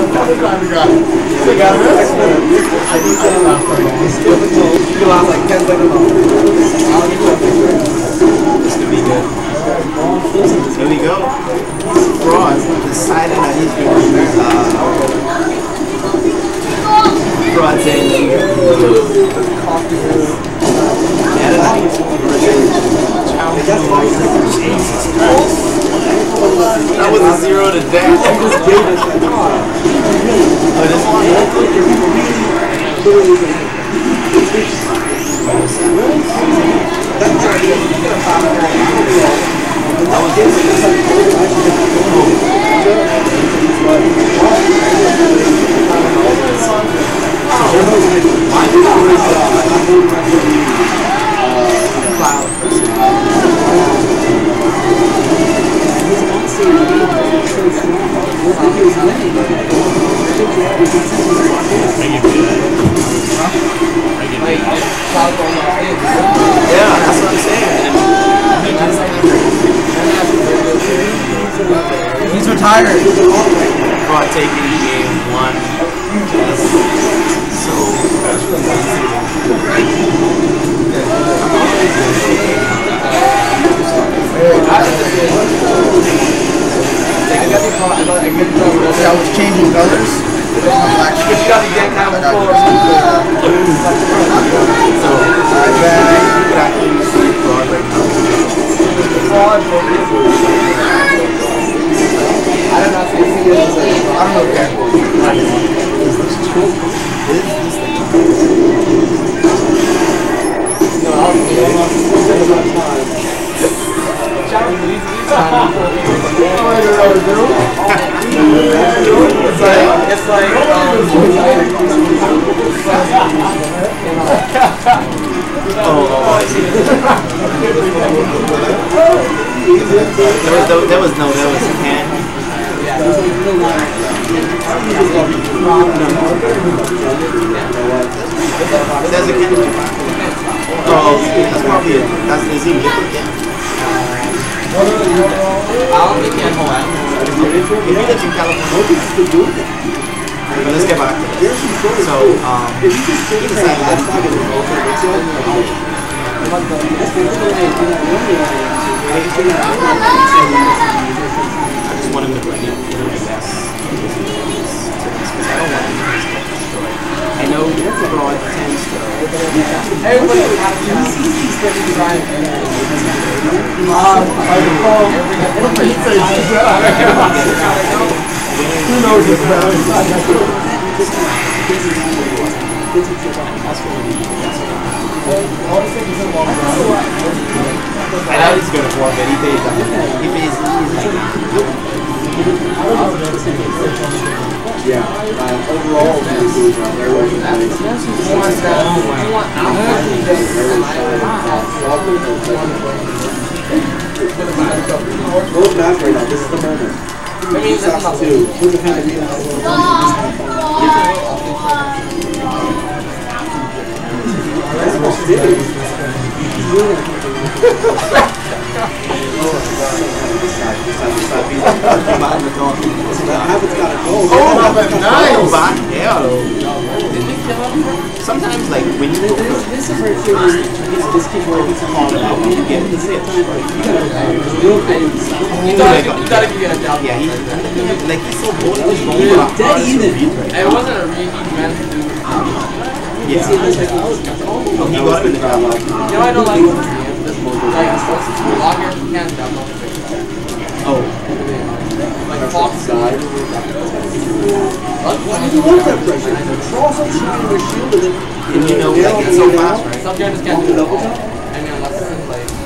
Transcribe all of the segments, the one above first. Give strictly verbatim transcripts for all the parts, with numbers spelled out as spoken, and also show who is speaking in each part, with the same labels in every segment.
Speaker 1: You lost like ten seconds long. This could be good. Here we go. Fraud decided that he's going to uh, Fraud saying that he's that was a zero to dash. Oh, this one? Yeah, that's what I'm saying.
Speaker 2: He's retired.
Speaker 1: Fraud taking game one. So
Speaker 2: I was changing colors.
Speaker 1: So,
Speaker 2: I don't know if I don't know if
Speaker 1: it's like, it's like, um, oh, there was, there was no, there was a hand. There's a can. Oh, that's probably it. That's is he liquid can? I don't think can hold out. If you live in California, but let's get back to this. So, um, he decided that he's going to go for it. I just want him to bring it to the best. I don't want him to destroy. I know Fraud tends to. Everybody sees these things design.
Speaker 2: Who knows this about
Speaker 1: I know he's going to form it. He pays them. He pays
Speaker 3: Yeah, uh, overall, they're working on it. Both match right now, this is the moment. I mean, that's two. Who's the kind of that's more serious.
Speaker 1: Sometimes, like, when you go
Speaker 3: this, this is where it feels this kid where he's called out when you get the six.
Speaker 1: You gotta give it a job. Yeah, he, like, he's so bold. He was going for a
Speaker 3: dead even.
Speaker 1: It wasn't a read, he meant to do. Yeah. Oh, he got him in the job.
Speaker 4: You know, I don't like like logger can't download.
Speaker 1: Oh.
Speaker 4: Like Fox
Speaker 3: Side. Why do you want that pressure? Draw some shine in your shield and then
Speaker 1: And you know, like, it's so fast, right?
Speaker 4: Some characters can't do double jump. I mean, unless it's in like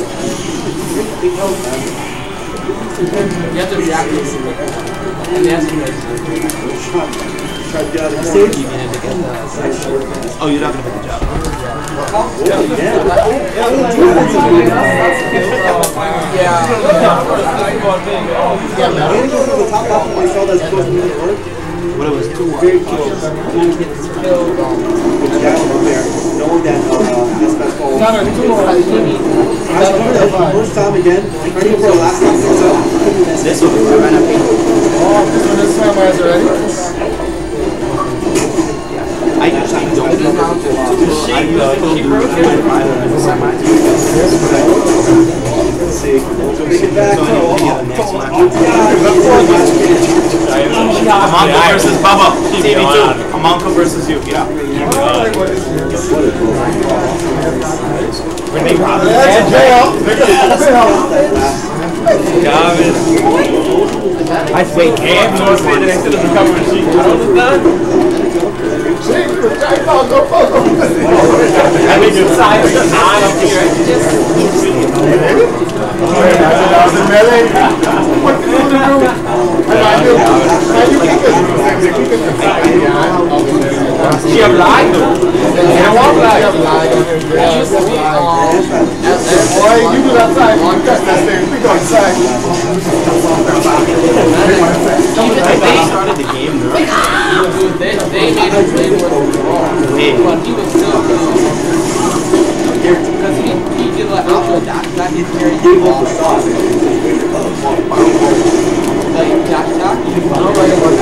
Speaker 4: you have to react to it. And they have to like
Speaker 3: try to get out of the stage.
Speaker 1: Oh, you're not gonna put the job.
Speaker 3: Yeah.
Speaker 1: What it was two
Speaker 3: very close. Knowing that uh, basketball. First time again, ready for the last time.
Speaker 1: This one, I ran up eight.
Speaker 2: Oh, this one is time already.
Speaker 4: She broke it.
Speaker 1: Amonka versus Bubba. T V two. Amonka versus you. Yeah.
Speaker 5: Renee Robbins. I wait, and North Bay next to the recovery machine. I don't know. I think it's side of the eye up here. She applied though. I want that. Boy, you do that side. You got that thing. We go inside.
Speaker 1: They started the game, though.
Speaker 4: They, they made him play more than wrong. But he was still because he, he did like outro dash that his very
Speaker 3: Gave up the sauce.
Speaker 4: like dash dash. I don't know like what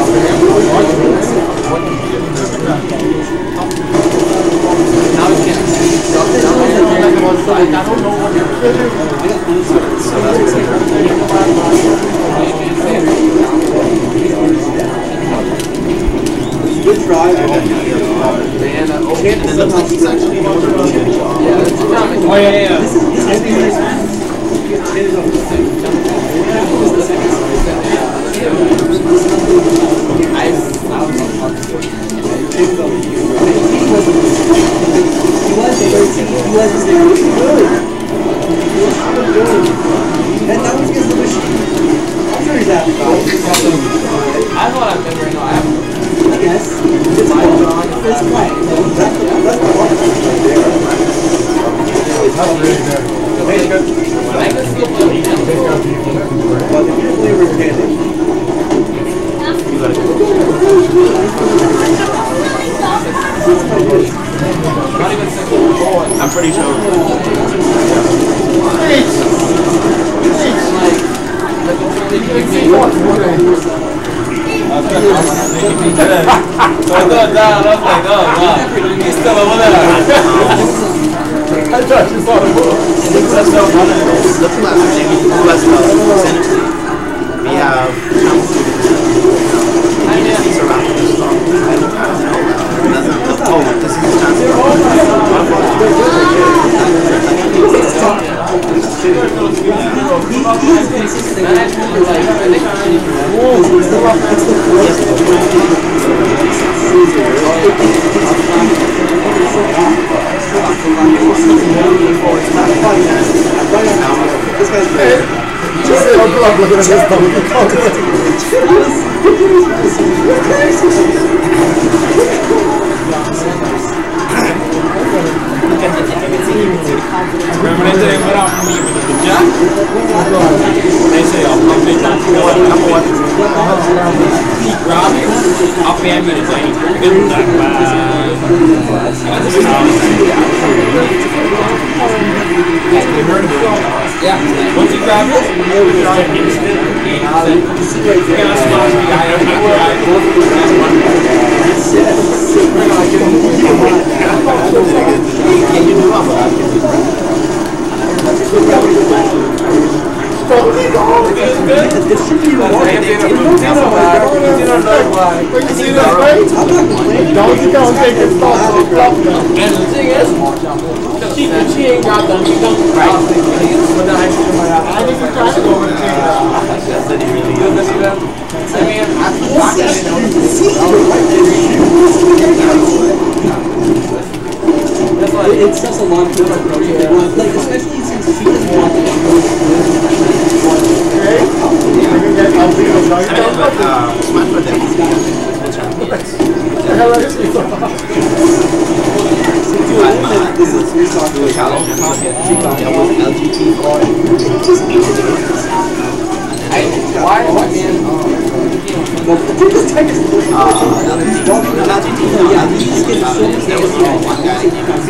Speaker 4: now he can't see stuff. Now he's like one side. I don't know what
Speaker 3: Good try.
Speaker 4: Man, uh, okay.
Speaker 1: And it looks like he's actually doing a really good job.
Speaker 4: Yeah, that's
Speaker 5: Oh yeah, yeah.
Speaker 3: And now he's getting the machine. I'm sure he's happy about it.
Speaker 4: I thought I've been right now. I have
Speaker 3: Yes. It's my John. It's right. That's the that's the one right there.
Speaker 4: I can still play with him.
Speaker 3: But if you're playing right-handed,
Speaker 1: You gotta go.
Speaker 4: Not even single forward.
Speaker 1: I'm pretty sure.
Speaker 5: I thought that, I was like, oh wow, he's still over there. I thought you saw the book.
Speaker 1: That's no fun. The plus, maybe plus the percentage. We have I mean, he's around this song. I don't know. Oh, this is his chance.
Speaker 3: this guy's great.
Speaker 2: Just say, I'm looking at this
Speaker 5: Remember they say what up me with the jack? They say I'll pump it down. He grab it, up and me to say, good luck, yeah, once you grab it, you're going to smash the guy up,
Speaker 1: Can you do that?
Speaker 2: Don't you don't take it stuff.
Speaker 4: And the thing is, she, she ain't got them. She don't right. But then I feel my I think we're trying to go over the team. That's it, really good. I mean, I'm watching
Speaker 3: That's why it's such a long term approach. Like, especially since she doesn't want to go
Speaker 1: Smash for them.
Speaker 3: This is your talk to a challenge.
Speaker 1: That was L G T.
Speaker 4: why? I mean,
Speaker 3: yeah, these kids are so much
Speaker 1: there was only one guy.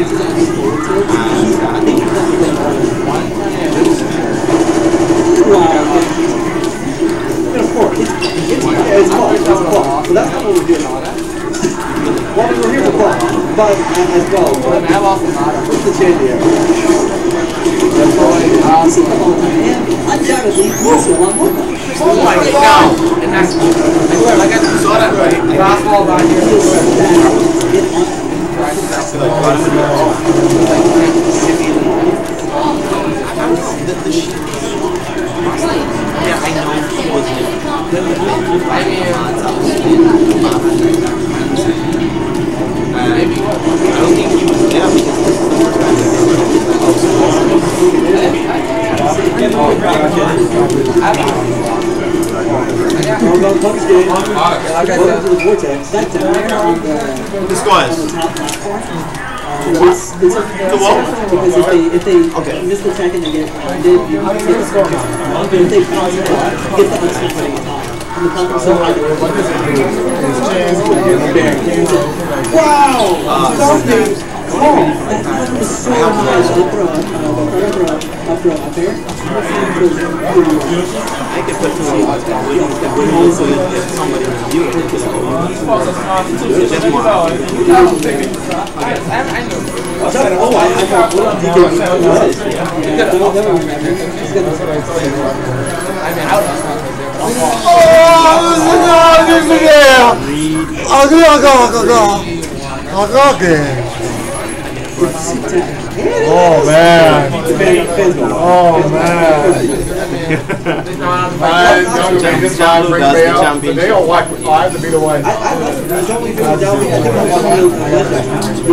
Speaker 1: And I think he was like one.
Speaker 3: of course. It's, it's, it's, it's, it's, so that's not what we're doing. Well, we're here for fun. but as well. But
Speaker 4: I lost a lot.
Speaker 3: what's the change here? That's all I see. Undoubtedly, he's the one more.
Speaker 4: Oh my god! And that's I got you saw that right. Fastball down here.
Speaker 1: Yeah, I know he was in.
Speaker 4: I mean, maybe what?
Speaker 1: I don't think he was there because this is the first time the score is.
Speaker 3: It's, it's a,
Speaker 1: The what?
Speaker 3: because if they if they
Speaker 1: Okay.
Speaker 3: miss the check and they get they you get the score. If they pass it, get the extra putting it on. And the pumpkin so high that wow! Something. Oh, that pumpkin was so high. So throw up, throw up, throw up there.
Speaker 1: I could put two on the wouldn't also if somebody review it. Just more.
Speaker 3: Oh, I I got one D K.
Speaker 2: Oh man! Oh man! This guy brings me out. They don't like five to be the one.
Speaker 3: I I don't even doubt me. I think I want to